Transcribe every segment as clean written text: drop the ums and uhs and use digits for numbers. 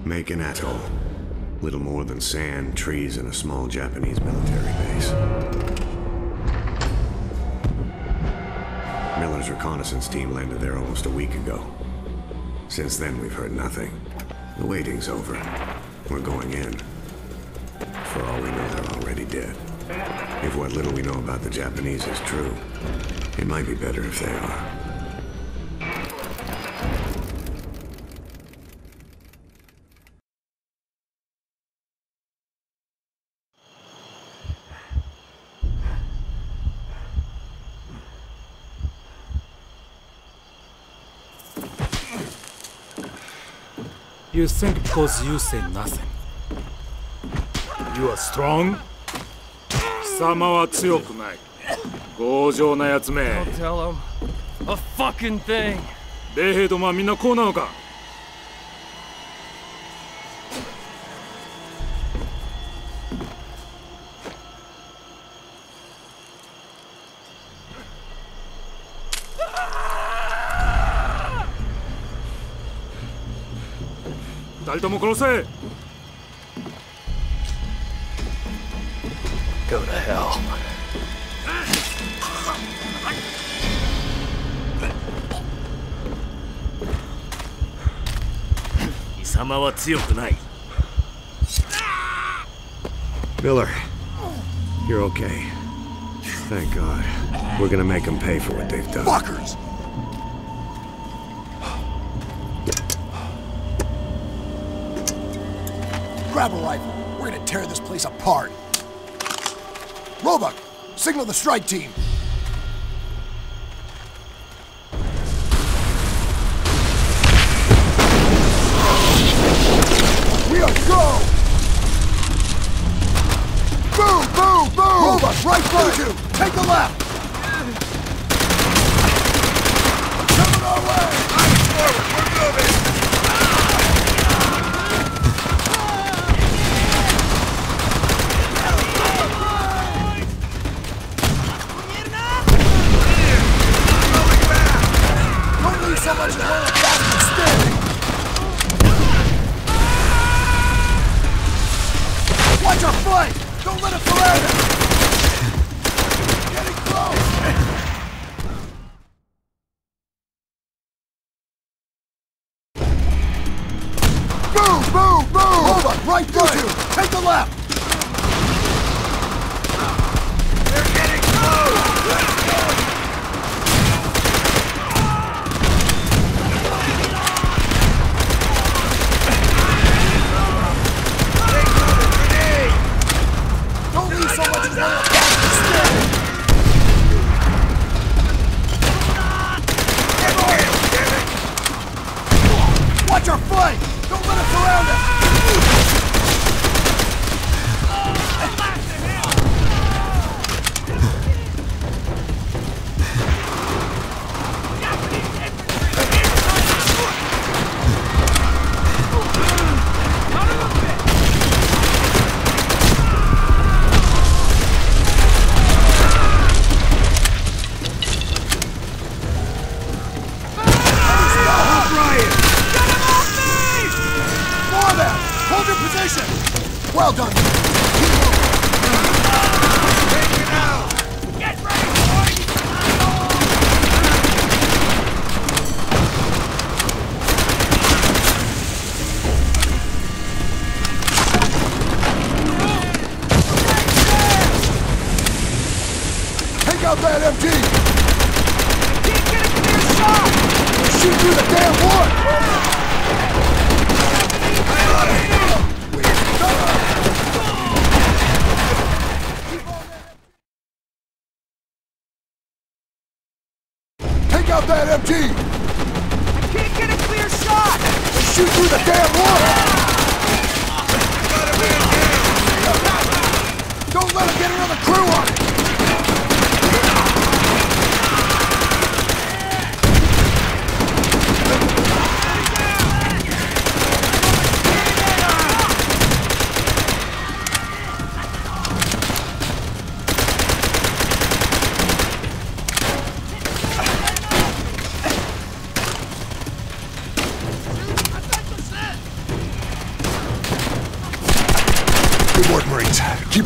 Makin Atoll. Little more than sand, trees, and a small Japanese military base. Miller's reconnaissance team landed there almost a week ago. Since then, we've heard nothing. The waiting's over. We're going in. For all we know, they're already dead. If what little we know about the Japanese is true, it might be better if they are. You think because you say nothing, you are strong? 貴様は強くない。強情なやつめ。 Don't tell him a fucking thing. 米兵どもはみんなこうなのか? 二人とも殺せ! Go to hell. 貴様は強くない. Miller, you're okay. Thank God. We're gonna make them pay for what they've done. Fuckers! Grab a rifle. We're gonna tear this place apart. Roebuck, signal the strike team. We are go! Boom, boom, boom! Roebuck, right front! You, take the left! Coming our way! Eyes forward, we're moving! So much as one of the bastards standing! Watch our flank! Don't let it surround us! Getting close! Boom! Boom! Boom! Hold up! Right foot! You two! Take the left! They're getting close! Let's go! So much as one of the bastards standing! Watch our flank! Don't let it surround us! Well done! Keep moving! Take it out! Get ready, boys! Take out that MG! Can't get a clear shot! Shoot through the damn wood! Take out that MG! I can't get a clear shot! Shoot through the damn water! Don't let him get another crew on it!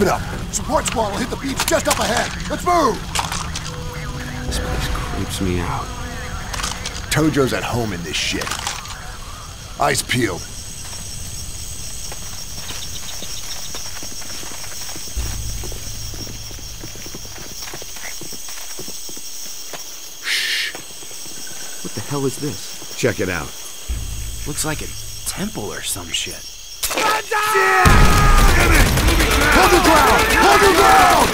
Keep it up. Support squad will hit the beach just up ahead. Let's move! This place creeps me out. Tojo's at home in this shit. Eyes peeled. What the hell is this? Check it out. Looks like a temple or some shit. Hold your ground! Hold your ground!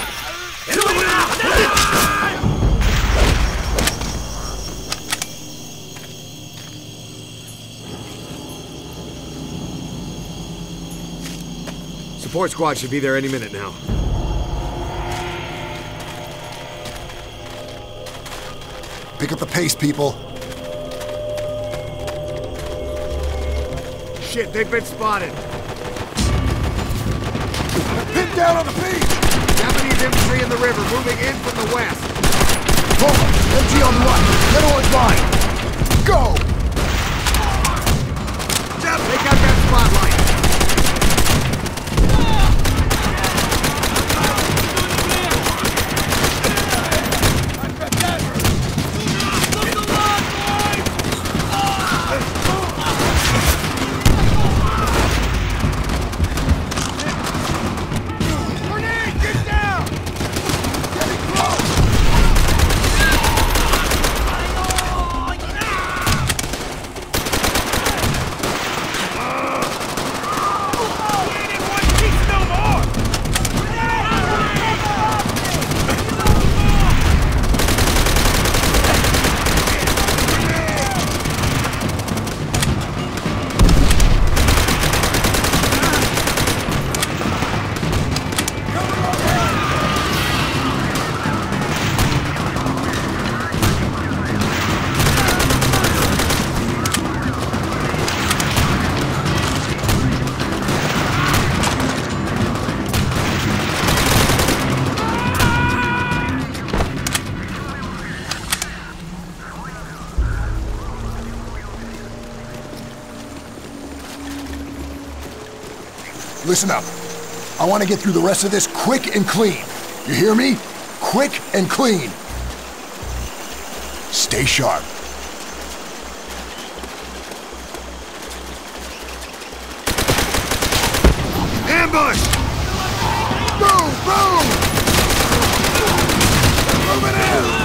Support squad should be there any minute now. Pick up the pace, people. Shit, they've been spotted. Pinned down on the beach! Japanese infantry in the river, moving in from the west. Cobra, MG on the right. Middle is mine. Go! Take out that spotlight. Listen up. I want to get through the rest of this quick and clean. You hear me? Quick and clean. Stay sharp. Ambush! Boom! Boom! Moving in!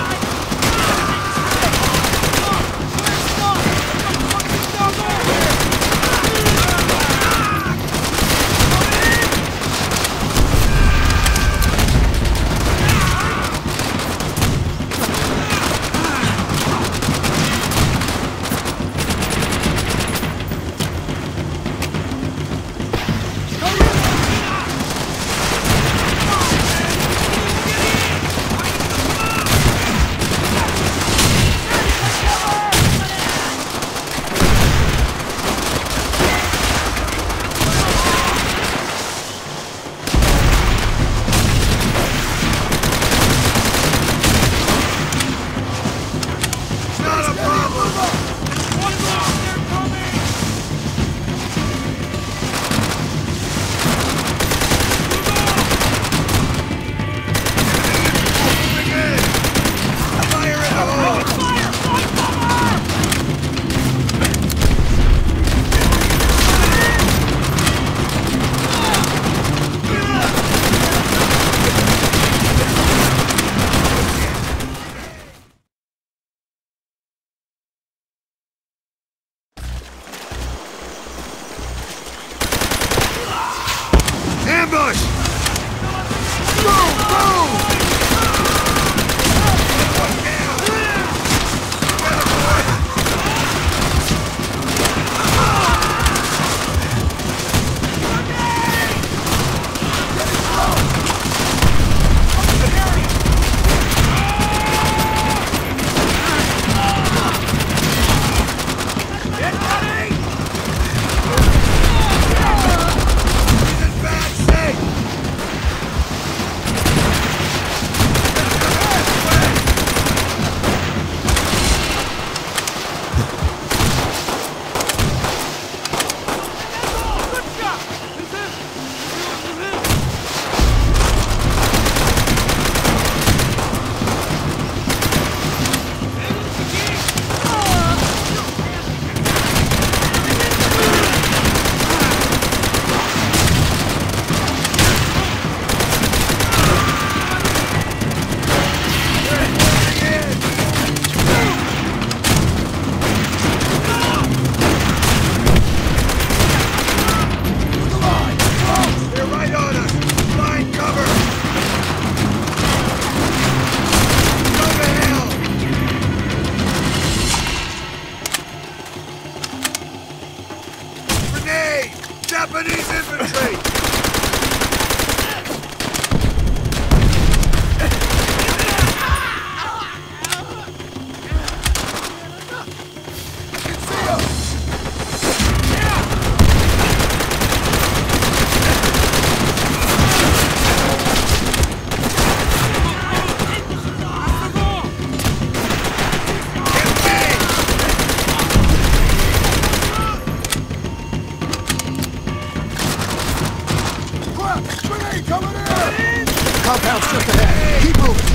compound's just ahead. Keep moving.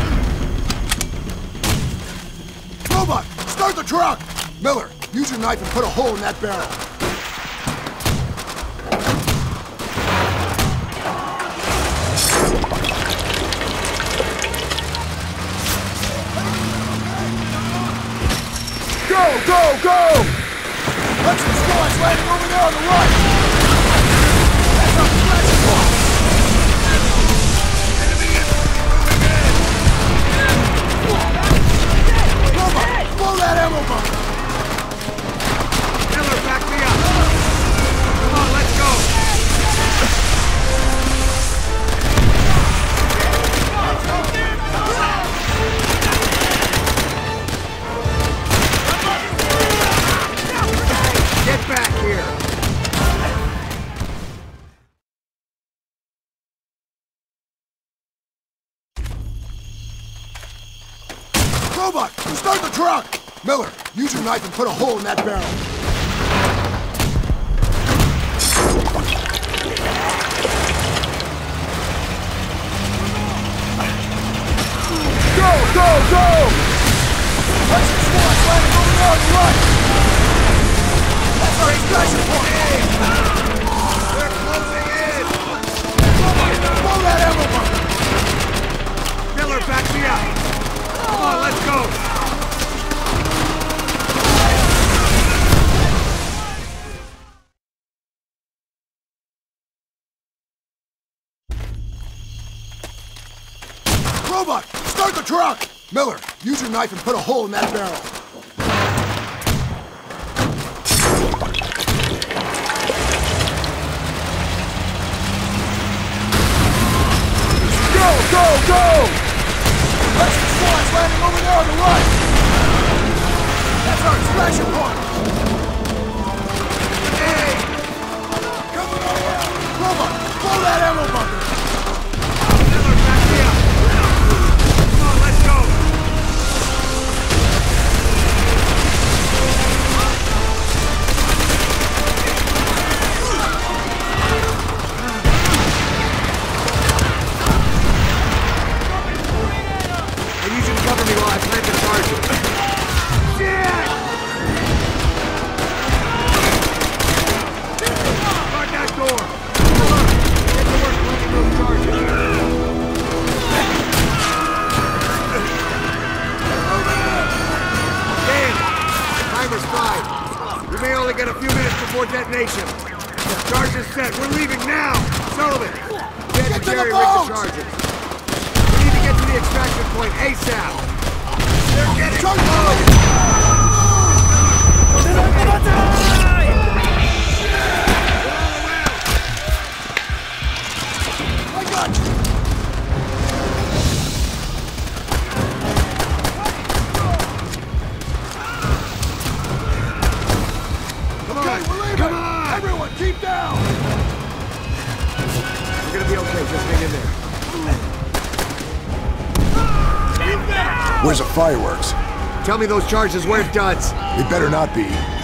Robot, start the truck! Miller, use your knife and put a hole in that barrel. Go, go, go! Bunch of squads landing over there on the right! That's our flashing point! Robot, blow that ammo bunker! Miller, back me up! Come on, let's go! Get back here! Robot, start the truck! Miller, use your knife and put a hole in that barrel. Go, go, go! Bunch of squads landing over there on the right! That's our extraction point! They're closing in! Blow that ammo bunker! Miller, back me up! Come on, let's go! Robot, start the truck! Miller, use your knife and put a hole in that barrel. Go, go, go! Bunch of squads landing over there on the right! That's our extraction point! Hey! Coming over! Robot, blow that ammo bunker! Miller, back me up! Come on, let's go! I need you to cover me while I plant the charges. Shit! Guard that door! Get to work planting those charges. Dan, timer's 5. We may only get a few minutes before detonation. Charges set. We're leaving now! Sullivan, get Get to the Jerry rig boat! the charges. We need to get to the extraction point ASAP. They're getting close! I got you! Come Okay, on! we're leaving! Come on! Everyone, keep down! We're gonna be okay. Just hang in there. Where's the fireworks? Tell me those charges weren't duds. They better not be.